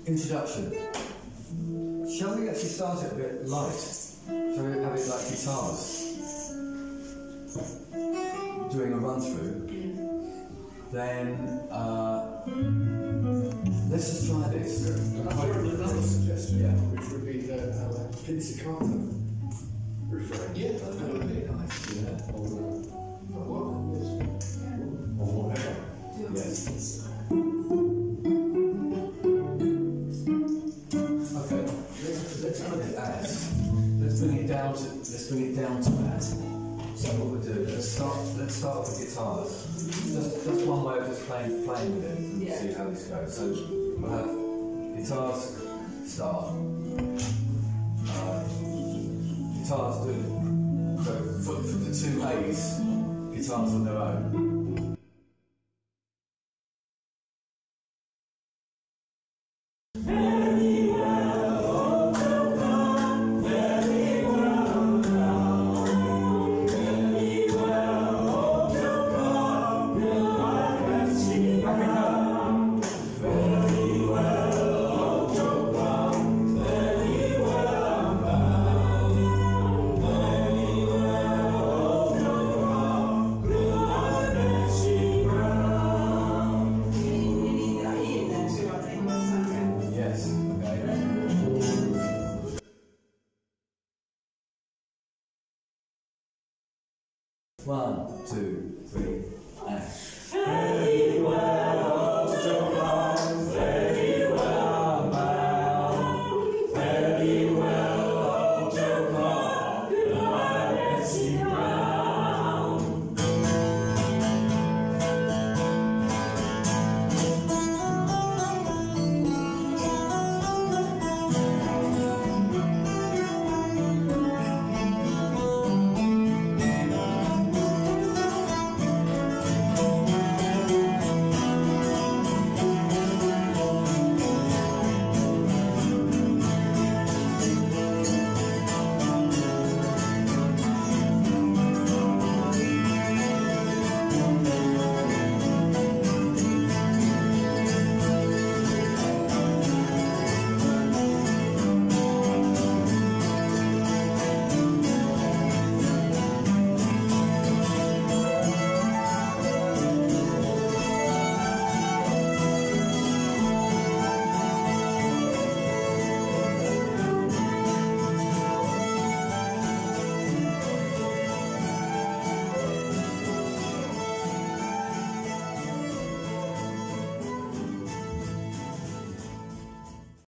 Introduction. Shall we actually start it a bit light? Shall we have it like guitars? Doing a run through. Then let's just try this. I've got another suggestion, which would be the pizzicato refrain. Yeah, that would be nice. Yeah. Or whatever. Yes. Okay. Let's put it as. Let's bring it down to. Let's bring it down to that. So what we'll do. Let's start with the guitars. Just one way of just playing with it and see how this goes. So we'll have guitars start. Guitars do. So for the two A's, guitars on their own. Yes, okay. 1, 2, 3.